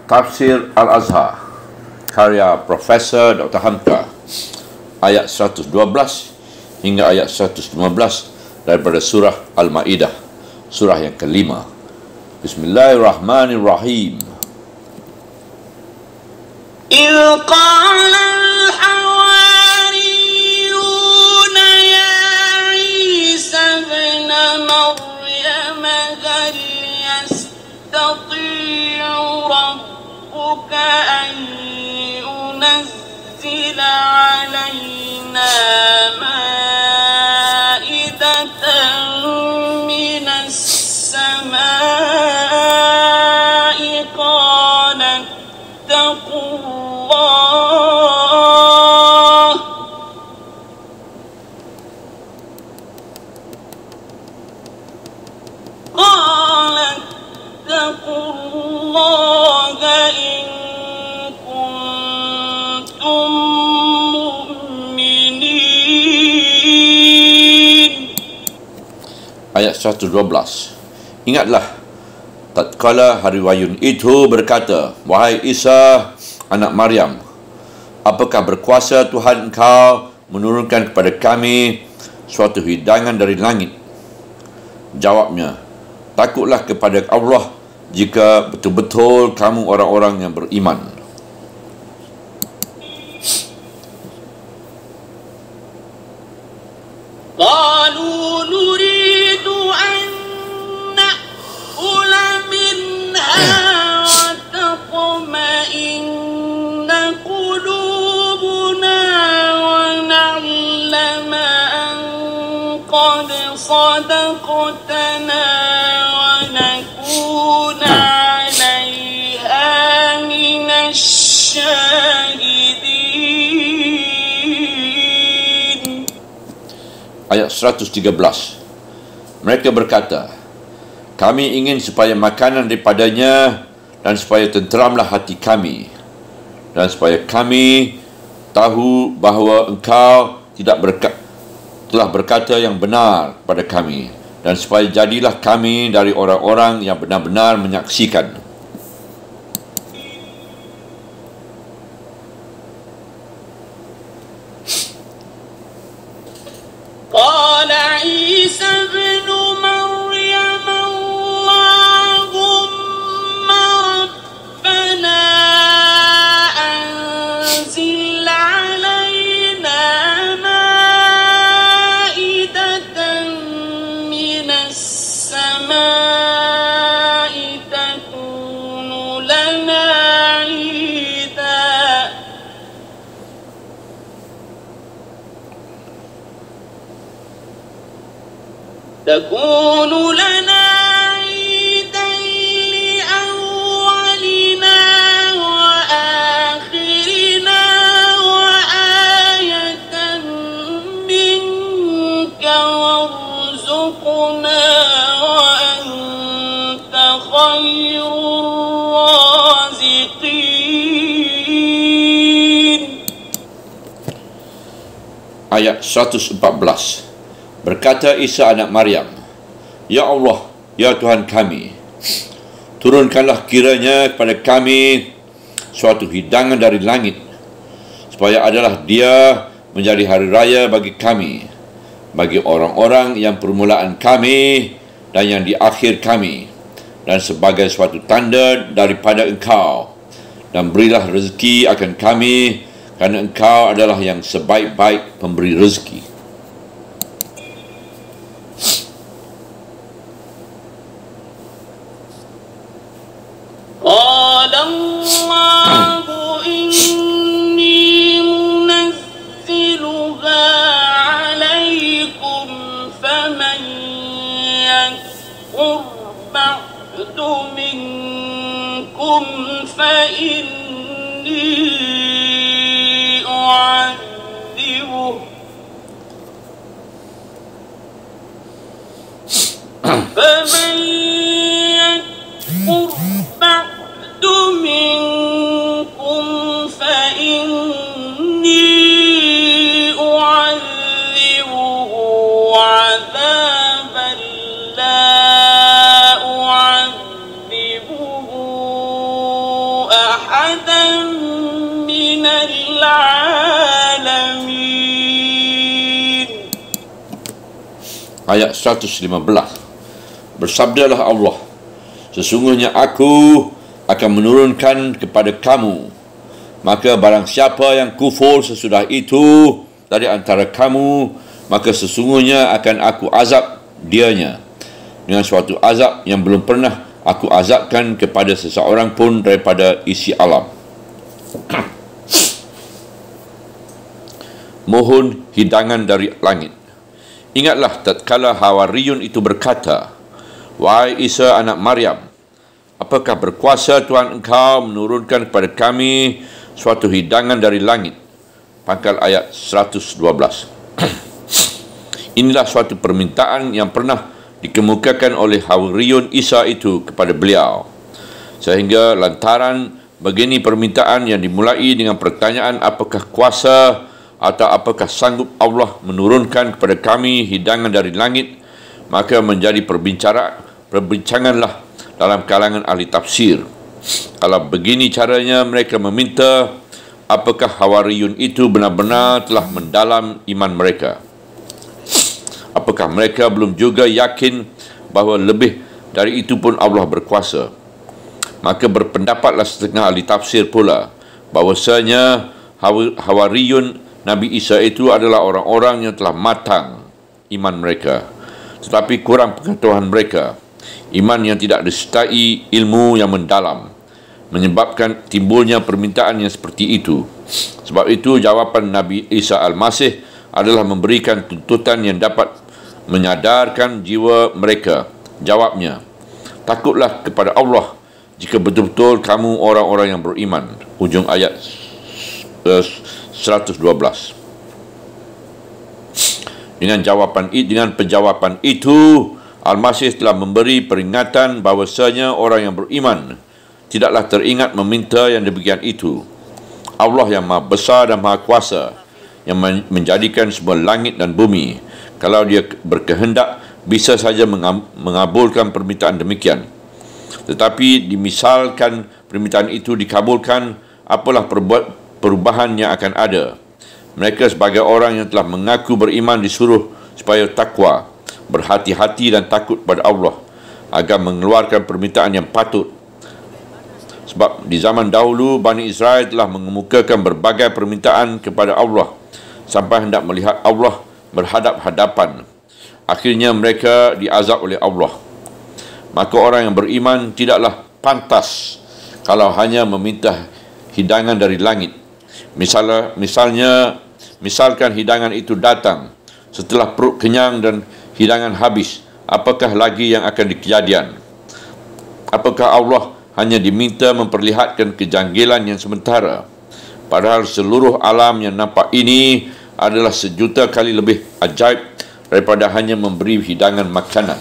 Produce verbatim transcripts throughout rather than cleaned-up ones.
Tafsir Al-Azhar karya Profesor Doktor Hamka, ayat seratus dua belas hingga ayat seratus lima belas daripada surah Al-Ma'idah, surah yang kelima. Bismillahirrahmanirrahim. إذ قال الحواريون يا عيسى ابن مريم هل يستطيع ربك أن ينزل علينا مائدة من السماء قال اتقوا الله قال اتقوا الله إن كنتم مؤمنين. Ayat seratus dua belas. Ingatlah tatkala hari wayun itu berkata, wahai Isa anak Maryam, apakah berkuasa Tuhan engkau menurunkan kepada kami suatu hidangan dari langit? Jawabnya, takutlah kepada Allah jika betul-betul kamu orang-orang yang beriman. قالوا نريد أن نأكل منها وتطمئن قلوبنا ونعلم أن قد صدقتنا ونكون عليها من الشاهدين. Ayat seratus tiga belas. Mereka berkata, kami ingin supaya makanan daripadanya dan supaya tenteramlah hati kami dan supaya kami tahu bahawa engkau tidak berka- telah berkata yang benar pada kami dan supaya jadilah kami dari orang-orang yang benar-benar menyaksikan. قال عيسى ابن مريم اللهم ربنا أنزل علينا مائدة من السماء تكون لنا عيدا تكون لنا عيدا لأولنا وآخرنا وآية منك وارزقنا وأنت خير الرازقين. Ayat seratus empat belas. Berkata Isa anak Maryam, ya Allah, ya Tuhan kami, turunkanlah kiranya kepada kami suatu hidangan dari langit, supaya adalah dia menjadi hari raya bagi kami, bagi orang-orang yang permulaan kami dan yang di akhir kami, dan sebagai suatu tanda daripada engkau, dan berilah rezeki akan kami, kerana engkau adalah yang sebaik-baik pemberi rezeki. قال الله إني منزلها عليكم فمن يكفر بعد منكم فإني أعذبه فمن يكفر بعد منكم فإني أعذبه عذابا لا أعذبه أحدا من العالمين. Ayat seratus lima belas. Bersabdalah Allah, sesungguhnya aku akan menurunkan kepada kamu, maka barang siapa yang kufur sesudah itu dari antara kamu, maka sesungguhnya akan aku azab dianya dengan suatu azab yang belum pernah aku azabkan kepada seseorang pun daripada isi alam. Mohon hidangan dari langit. Ingatlah tatkala Hawariyun itu berkata, "Wahai Isa anak Maryam, apakah berkuasa Tuhan engkau menurunkan kepada kami suatu hidangan dari langit?" Pangkal ayat seratus dua belas. Inilah suatu permintaan yang pernah dikemukakan oleh Hawariyun Isa itu kepada beliau. Sehingga lantaran begini permintaan yang dimulai dengan pertanyaan apakah kuasa atau apakah sanggup Allah menurunkan kepada kami hidangan dari langit, maka menjadi perbicara, perbincanganlah dalam kalangan ahli tafsir. Kalau begini caranya mereka meminta, apakah Hawariyun itu benar-benar telah mendalam iman mereka? Apakah mereka belum juga yakin bahawa lebih dari itu pun Allah berkuasa? Maka berpendapatlah setengah ahli tafsir pula bahawasanya Hawariyun Nabi Isa itu adalah orang-orang yang telah matang iman mereka, tetapi kurang pengetahuan mereka, iman yang tidak disertai ilmu yang mendalam, menyebabkan timbulnya permintaan yang seperti itu. Sebab itu jawapan Nabi Isa Al-Masih adalah memberikan tuntutan yang dapat menyadarkan jiwa mereka. Jawabnya, takutlah kepada Allah jika betul-betul kamu orang-orang yang beriman. Ujung ayat uh, seratus dua belas. Dengan jawapan dengan penjawapan itu, Al-Masih telah memberi peringatan bahawasanya orang yang beriman tidaklah teringat meminta yang demikian itu. Allah yang Maha Besar dan Maha Kuasa, yang menjadikan semua langit dan bumi, kalau Dia berkehendak bisa saja mengabulkan permintaan demikian. Tetapi dimisalkan permintaan itu dikabulkan, apalah perubahan yang akan ada? Mereka sebagai orang yang telah mengaku beriman disuruh supaya takwa, berhati-hati dan takut pada Allah, agar mengeluarkan permintaan yang patut. Sebab di zaman dahulu Bani Israel telah mengemukakan berbagai permintaan kepada Allah sampai hendak melihat Allah berhadap-hadapan. Akhirnya mereka diazab oleh Allah. Maka orang yang beriman tidaklah pantas kalau hanya meminta hidangan dari langit. Misalnya, misalnya, misalkan hidangan itu datang setelah perut kenyang dan hidangan habis, apakah lagi yang akan kejadian? Apakah Allah hanya diminta memperlihatkan kejanggilan yang sementara, padahal seluruh alam yang nampak ini adalah sejuta kali lebih ajaib daripada hanya memberi hidangan makanan?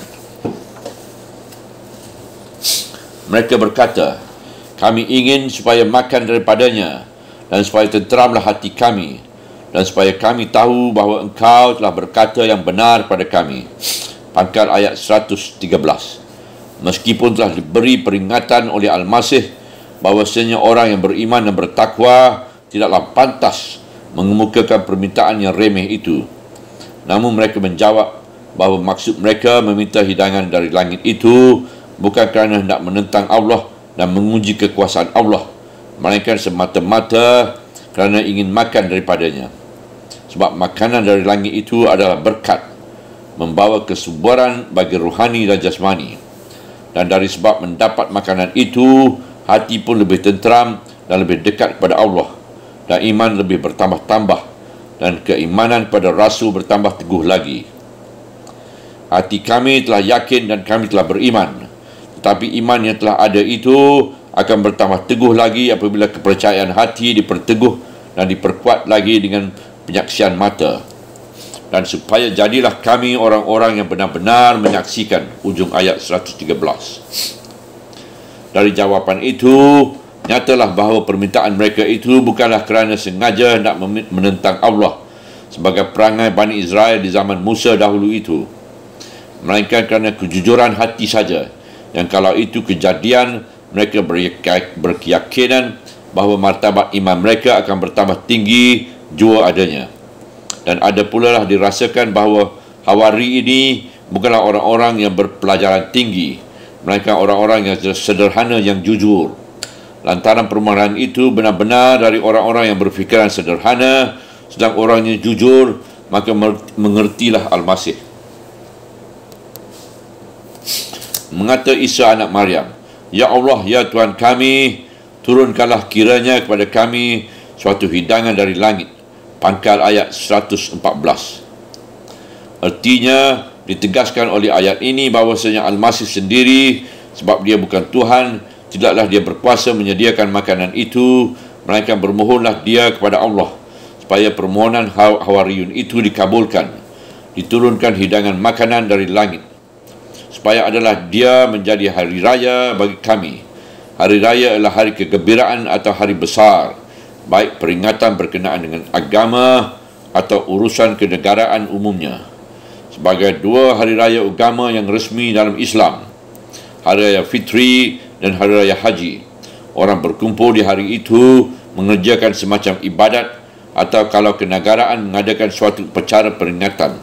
Mereka berkata, kami ingin supaya makan daripadanya, dan supaya tenteramlah hati kami, dan supaya kami tahu bahawa engkau telah berkata yang benar pada kami. Pangkal ayat seratus tiga belas. Meskipun telah diberi peringatan oleh Al-Masih bahawasanya orang yang beriman dan bertakwa tidaklah pantas mengemukakan permintaan yang remeh itu, namun mereka menjawab bahawa maksud mereka meminta hidangan dari langit itu bukan kerana hendak menentang Allah dan menguji kekuasaan Allah, melainkan semata-mata kerana ingin makan daripadanya. Sebab makanan dari langit itu adalah berkat, membawa kesuburan bagi rohani dan jasmani. Dan dari sebab mendapat makanan itu, hati pun lebih tenteram dan lebih dekat kepada Allah, dan iman lebih bertambah-tambah, dan keimanan pada Rasul bertambah teguh lagi. Hati kami telah yakin dan kami telah beriman, tetapi iman yang telah ada itu akan bertambah teguh lagi apabila kepercayaan hati diperteguh dan diperkuat lagi dengan penyaksian mata. Dan supaya jadilah kami orang-orang yang benar-benar menyaksikan. Ujung ayat seratus tiga belas. Dari jawapan itu, nyatalah bahawa permintaan mereka itu bukanlah kerana sengaja hendak menentang Allah sebagai perangai Bani Israel di zaman Musa dahulu itu, melainkan kerana kejujuran hati saja, yang kalau itu kejadian mereka berkeyakinan bahawa martabat iman mereka akan bertambah tinggi jua adanya. Dan ada pula lah dirasakan bahawa Hawari ini bukanlah orang-orang yang berpelajaran tinggi, melainkan orang-orang yang sederhana yang jujur. Lantaran permohonan itu benar-benar dari orang-orang yang berfikiran sederhana, sedang orang yang jujur, maka mengertilah Al-Masih. Mengata Isa anak Maryam, "Ya Allah, ya Tuhan kami, turunkanlah kiranya kepada kami suatu hidangan dari langit." Pangkal ayat seratus empat belas. Artinya, ditegaskan oleh ayat ini bahawasanya Al-Masih sendiri, sebab dia bukan Tuhan, tidaklah dia berkuasa menyediakan makanan itu, melainkan bermohonlah dia kepada Allah supaya permohonan Hawariyun itu dikabulkan, diturunkan hidangan makanan dari langit, supaya adalah dia menjadi hari raya bagi kami. Hari raya adalah hari kegembiraan atau hari besar, baik peringatan berkenaan dengan agama atau urusan kenegaraan umumnya. Sebagai dua hari raya agama yang resmi dalam Islam, Hari Raya Fitri dan Hari Raya Haji, orang berkumpul di hari itu mengerjakan semacam ibadat atau kalau kenegaraan mengadakan suatu upacara peringatan.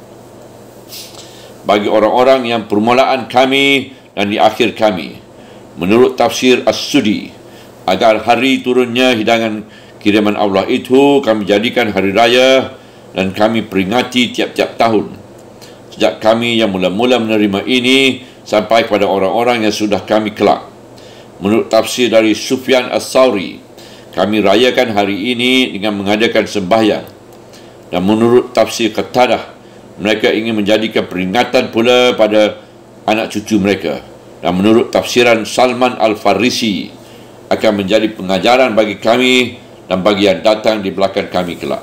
Bagi orang-orang yang permulaan kami dan di akhir kami, menurut tafsir As-Sudi, agar hari turunnya hidangan kiriman Allah itu kami jadikan hari raya dan kami peringati tiap-tiap tahun, sejak kami yang mula-mula menerima ini sampai kepada orang-orang yang sudah kami kelak. Menurut tafsir dari Sufyan As-Sawri, kami rayakan hari ini dengan mengadakan sembahyang. Dan menurut tafsir Qatadah, mereka ingin menjadikan peringatan pula pada anak cucu mereka. Dan menurut tafsiran Salman Al-Farisi, akan menjadi pengajaran bagi kami dan bagi yang datang di belakang kami kelak.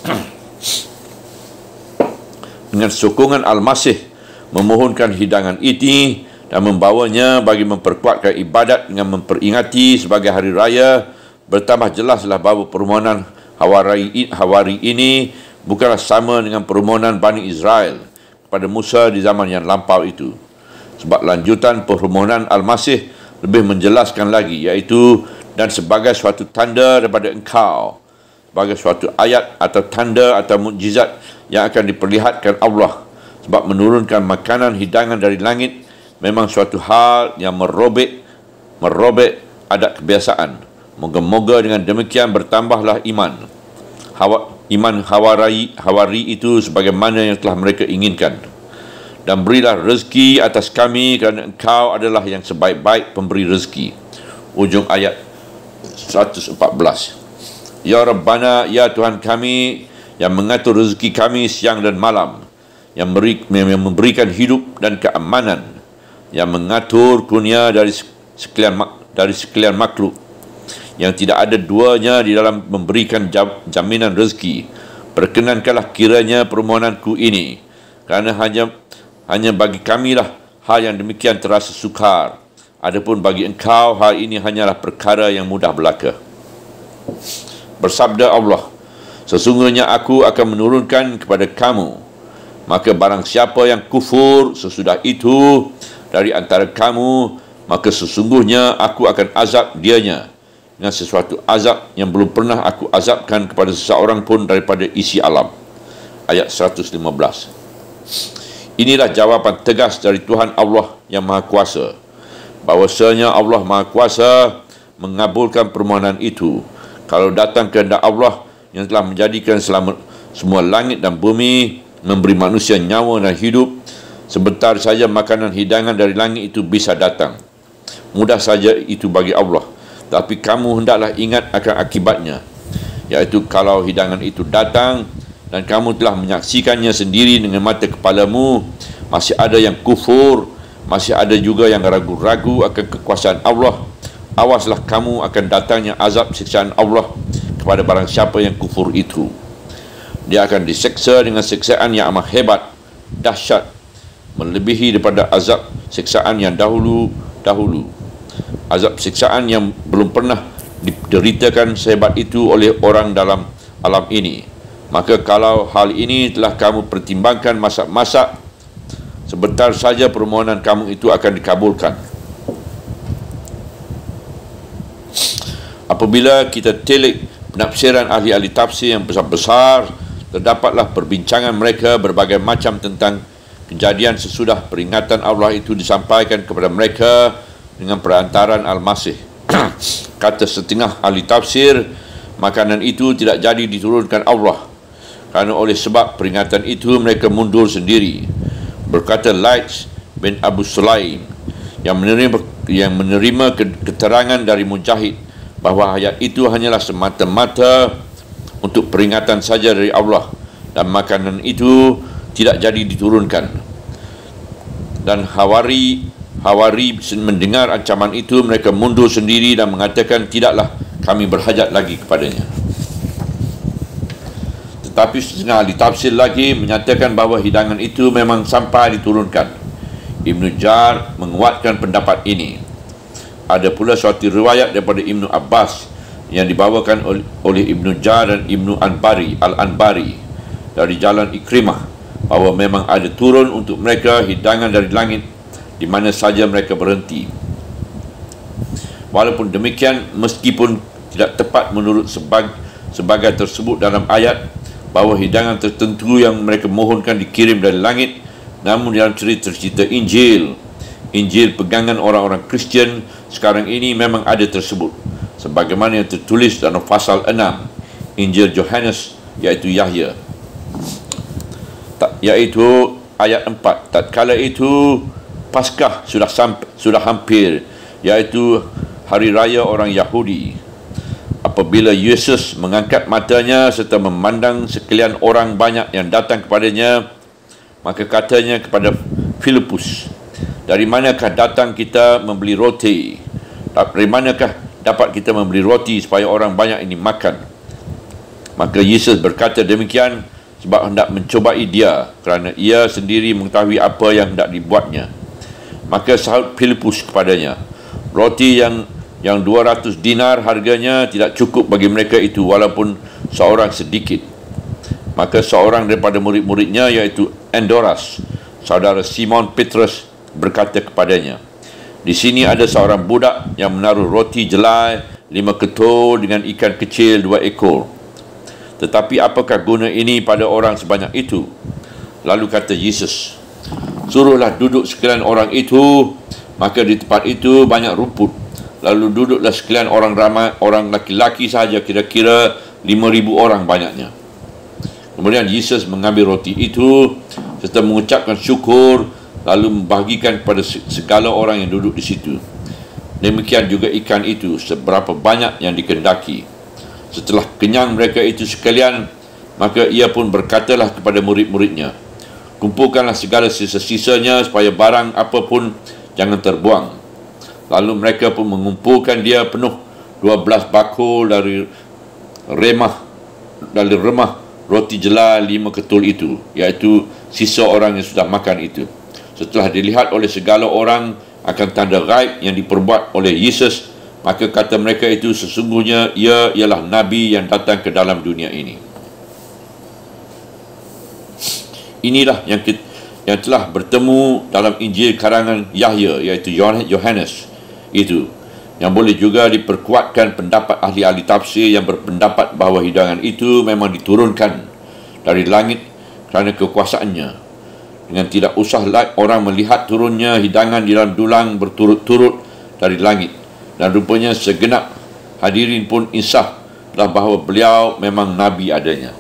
Dengan sokongan Al-Masih memohonkan hidangan ini dan membawanya bagi memperkuatkan ibadat dengan memperingati sebagai hari raya, bertambah jelaslah bahawa permohonan Hawari, Hawari ini bukanlah sama dengan permohonan Bani Israel kepada Musa di zaman yang lampau itu. Sebab lanjutan permohonan Al-Masih lebih menjelaskan lagi, iaitu dan sebagai suatu tanda daripada engkau, sebagai suatu ayat atau tanda atau mukjizat yang akan diperlihatkan Allah, sebab menurunkan makanan hidangan dari langit memang suatu hal yang merobek merobek adat kebiasaan. Moga-moga dengan demikian bertambahlah iman Hawa, iman Hawari, Hawari itu sebagaimana yang telah mereka inginkan. Dan berilah rezeki atas kami kerana engkau adalah yang sebaik-baik pemberi rezeki. Ujung ayat seratus empat belas. Ya Rabbana, ya Tuhan kami yang mengatur rezeki kami siang dan malam, yang memberikan hidup dan keamanan, yang mengatur kurnia dari sekalian dari sekalian makhluk, yang tidak ada duanya di dalam memberikan jaminan rezeki. Perkenankanlah kiranya permohonanku ini, kerana hanya hanya bagi kamilah hal yang demikian terasa sukar. Adapun bagi engkau hal ini hanyalah perkara yang mudah belaka. Bersabda Allah, sesungguhnya aku akan menurunkan kepada kamu, maka barang siapa yang kufur sesudah itu dari antara kamu, maka sesungguhnya aku akan azab dianya dengan sesuatu azab yang belum pernah aku azabkan kepada seseorang pun daripada isi alam. Ayat seratus lima belas. Inilah jawapan tegas dari Tuhan Allah yang Maha Kuasa, bahawasanya Allah Maha Kuasa mengabulkan permohonan itu kalau datang kehendak Allah yang telah menjadikan selamat semua langit dan bumi, memberi manusia nyawa dan hidup. Sebentar saja makanan hidangan dari langit itu bisa datang. Mudah saja itu bagi Allah. Tapi kamu hendaklah ingat akan akibatnya, iaitu kalau hidangan itu datang dan kamu telah menyaksikannya sendiri dengan mata kepalamu, masih ada yang kufur, masih ada juga yang ragu-ragu akan kekuasaan Allah, awaslah kamu akan datangnya azab siksaan Allah kepada barang siapa yang kufur itu. Dia akan diseksa dengan siksaan yang amat hebat, dahsyat, melebihi daripada azab siksaan yang dahulu-dahulu. Azab siksaan yang belum pernah dideritakan sehebat itu oleh orang dalam alam ini. Maka kalau hal ini telah kamu pertimbangkan masak-masak, sebentar saja permohonan kamu itu akan dikabulkan. Apabila kita telik penafsiran ahli-ahli tafsir yang besar-besar, terdapatlah perbincangan mereka berbagai macam tentang kejadian sesudah peringatan Allah itu disampaikan kepada mereka dengan perantaran Al-Masih. Kata setengah ahli tafsir, makanan itu tidak jadi diturunkan Allah kerana oleh sebab peringatan itu mereka mundur sendiri. Berkata Laits bin Abu Sulaim yang menerima yang menerima keterangan dari Mujahid bahawa ayat itu hanyalah semata-mata untuk peringatan saja dari Allah dan makanan itu tidak jadi diturunkan. Dan Hawari Hawari mendengar ancaman itu, mereka mundur sendiri dan mengatakan, tidaklah kami berhajat lagi kepadanya. Tetapi setengah ahli tafsir lagi menyatakan bahawa hidangan itu memang sampai diturunkan. Ibnu Jar menguatkan pendapat ini. Ada pula suatu riwayat daripada Ibnu Abbas yang dibawakan oleh Ibnu Jar dan Ibnu Anbari Al-Anbari dari jalan Ikrimah bahawa memang ada turun untuk mereka hidangan dari langit di mana saja mereka berhenti. Walaupun demikian, meskipun tidak tepat menurut sebagai, sebagai tersebut dalam ayat bahawa hidangan tertentu yang mereka mohonkan dikirim dari langit, namun dalam cerita-cerita Injil, Injil pegangan orang-orang Kristian sekarang ini memang ada tersebut, sebagaimana yang tertulis dalam pasal enam Injil Yohanes, iaitu Yahya, iaitu ayat empat. Tatkala itu Paskah sudah sampai, sudah hampir, iaitu hari raya orang Yahudi. Apabila Yesus mengangkat matanya serta memandang sekalian orang banyak yang datang kepadanya, maka katanya kepada Filipus, dari manakah datang kita membeli roti? Dari manakah dapat kita membeli roti supaya orang banyak ini makan? Maka Yesus berkata demikian sebab hendak mencobai dia, kerana ia sendiri mengetahui apa yang hendak dibuatnya. Maka sahut Filipus kepadanya, roti yang yang dua ratus dinar harganya tidak cukup bagi mereka itu, walaupun seorang sedikit. Maka seorang daripada murid-muridnya, iaitu Endoras, saudara Simon Petrus, berkata kepadanya, di sini ada seorang budak yang menaruh roti jelai lima ketul dengan ikan kecil dua ekor. Tetapi apakah guna ini pada orang sebanyak itu? Lalu kata Yesus, suruhlah duduk sekalian orang itu. Maka di tempat itu banyak rumput. Lalu duduklah sekalian orang ramai, orang laki-laki sahaja, kira-kira lima ribu orang banyaknya. Kemudian Yesus mengambil roti itu serta mengucapkan syukur, lalu membahagikan kepada segala orang yang duduk di situ. Demikian juga ikan itu, seberapa banyak yang dikehendaki. Setelah kenyang mereka itu sekalian, maka ia pun berkatalah kepada murid-muridnya, kumpulkanlah segala sisa-sisanya supaya barang apapun jangan terbuang. Lalu mereka pun mengumpulkan dia penuh dua belas bakul dari remah dari remah roti jelai lima ketul itu, iaitu sisa orang yang sudah makan itu. Setelah dilihat oleh segala orang akan tanda gaib yang diperbuat oleh Yesus, maka kata mereka itu, sesungguhnya ia ialah Nabi yang datang ke dalam dunia ini. Inilah yang kita, yang telah bertemu dalam Injil karangan Yahya, iaitu Yohanes itu, yang boleh juga diperkuatkan pendapat ahli-ahli tafsir yang berpendapat bahawa hidangan itu memang diturunkan dari langit kerana kekuasaannya, dengan tidak usah orang melihat turunnya hidangan di dalam dulang berturut-turut dari langit. Dan rupanya segenap hadirin pun insaf telah bahawa beliau memang Nabi adanya.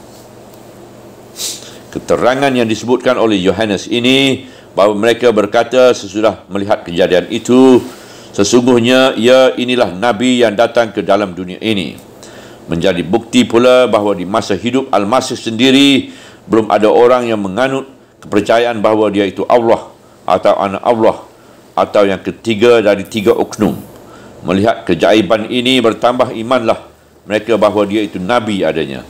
Keterangan yang disebutkan oleh Yohanes ini, bahawa mereka berkata sesudah melihat kejadian itu, sesungguhnya ia inilah Nabi yang datang ke dalam dunia ini, menjadi bukti pula bahawa di masa hidup Al-Masih sendiri belum ada orang yang menganut kepercayaan bahawa dia itu Allah atau anak Allah atau yang ketiga dari tiga oknum. Melihat keajaiban ini, bertambah imanlah mereka bahawa dia itu Nabi adanya.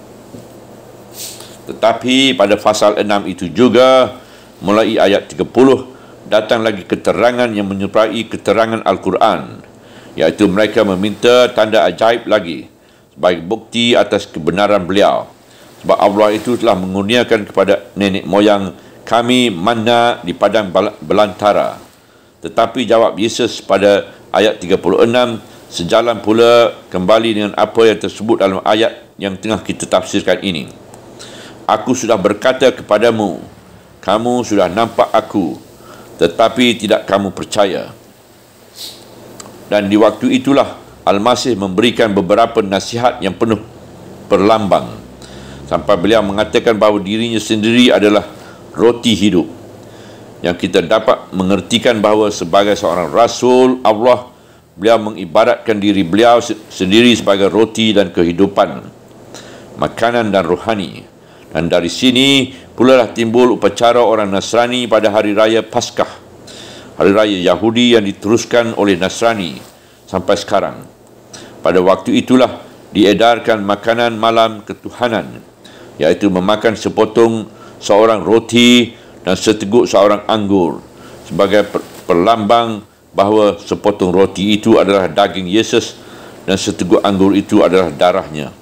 Tetapi pada pasal enam itu juga, mulai ayat tiga puluh, datang lagi keterangan yang menyerupai keterangan Al-Quran, iaitu mereka meminta tanda ajaib lagi sebagai bukti atas kebenaran beliau. Sebab Allah itu telah mengurniakan kepada nenek moyang kami manna di padang belantara. Tetapi jawab Yesus pada ayat tiga puluh enam, Sejalan pula kembali dengan apa yang tersebut dalam ayat yang tengah kita tafsirkan ini. Aku sudah berkata kepadamu, kamu sudah nampak aku, tetapi tidak kamu percaya. Dan di waktu itulah Al-Masih memberikan beberapa nasihat yang penuh perlambang, sampai beliau mengatakan bahawa dirinya sendiri adalah roti hidup, yang kita dapat mengertikan bahawa sebagai seorang Rasul Allah, beliau mengibaratkan diri beliau sendiri sebagai roti dan kehidupan, makanan dan rohani. Dan dari sini pula lah timbul upacara orang Nasrani pada hari raya Paskah, hari raya Yahudi yang diteruskan oleh Nasrani sampai sekarang. Pada waktu itulah diedarkan makanan malam ketuhanan, iaitu memakan sepotong seorang roti dan seteguk seorang anggur, sebagai perlambang bahawa sepotong roti itu adalah daging Yesus dan seteguk anggur itu adalah darahnya.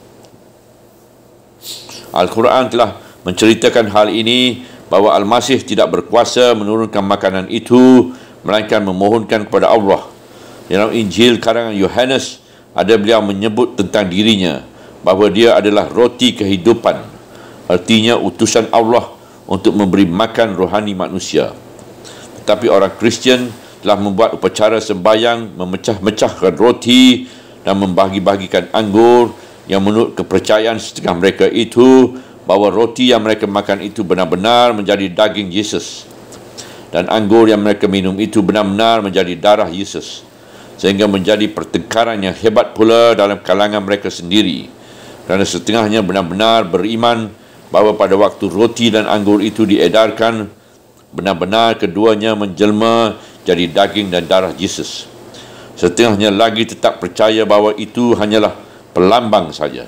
Al-Quran telah menceritakan hal ini, bahawa Al-Masih tidak berkuasa menurunkan makanan itu, melainkan memohonkan kepada Allah. Dalam Injil karangan Yohanes, ada beliau menyebut tentang dirinya bahawa dia adalah roti kehidupan, artinya utusan Allah untuk memberi makan rohani manusia. Tetapi orang Kristian telah membuat upacara sembahyang, memecah-mecahkan roti dan membagi-bagikan anggur, yang menurut kepercayaan setengah mereka itu, bahawa roti yang mereka makan itu benar-benar menjadi daging Yesus, dan anggur yang mereka minum itu benar-benar menjadi darah Yesus, sehingga menjadi pertengkaran yang hebat pula dalam kalangan mereka sendiri, kerana setengahnya benar-benar beriman bahawa pada waktu roti dan anggur itu diedarkan, benar-benar keduanya menjelma jadi daging dan darah Yesus. Setengahnya lagi tetap percaya bahawa itu hanyalah pelambang saja.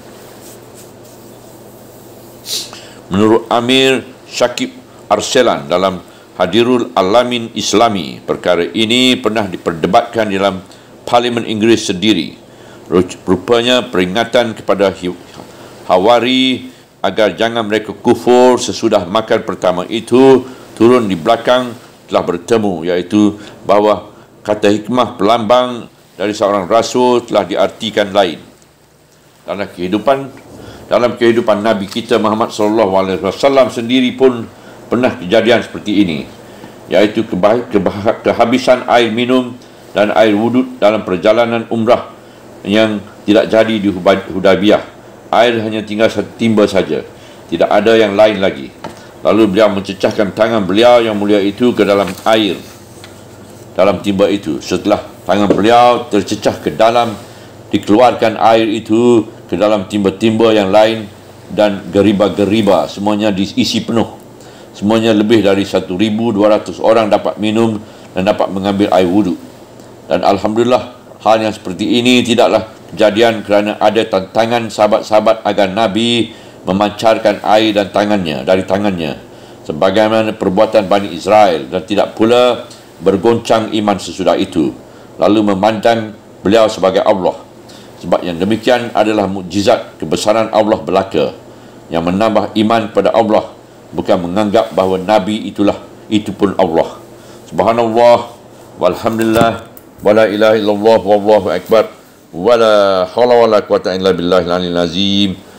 Menurut Amir Syakib Arselan dalam Hadirul Alamin Islami, perkara ini pernah diperdebatkan dalam Parlimen Inggeris sendiri. Rupanya peringatan kepada Hawari agar jangan mereka kufur sesudah makan pertama itu turun di belakang telah bertemu, iaitu bahawa kata hikmah pelambang dari seorang rasul telah diartikan lain. Dalam kehidupan dalam kehidupan Nabi kita Muhammad sallallahu alaihi wasallam sendiri pun pernah kejadian seperti ini, iaitu kehabisan air minum dan air wuduk dalam perjalanan umrah yang tidak jadi di Hudaybiyah. Air hanya tinggal satu timba saja, tidak ada yang lain lagi. Lalu beliau mencecahkan tangan beliau yang mulia itu ke dalam air dalam timba itu. Setelah tangan beliau tercecah ke dalam, dikeluarkan air itu ke dalam timba-timba yang lain, dan geriba-geriba semuanya diisi penuh. Semuanya lebih dari seribu dua ratus orang dapat minum dan dapat mengambil air wuduk. Dan Alhamdulillah, hal yang seperti ini tidaklah kejadian kerana ada tantangan sahabat-sahabat agar Nabi memancarkan air dan tangannya dari tangannya, sebagaimana perbuatan Bani Israel, dan tidak pula bergoncang iman sesudah itu, lalu memandang beliau sebagai Allah. Sebab yang demikian adalah mukjizat kebesaran Allah belaka, yang menambah iman pada Allah, bukan menganggap bahawa Nabi itulah itu pun Allah. Subhanallah walhamdulillah wala ilaha illallah wallahu akbar wala hawla wala quwata illa billahil aliyyil azim.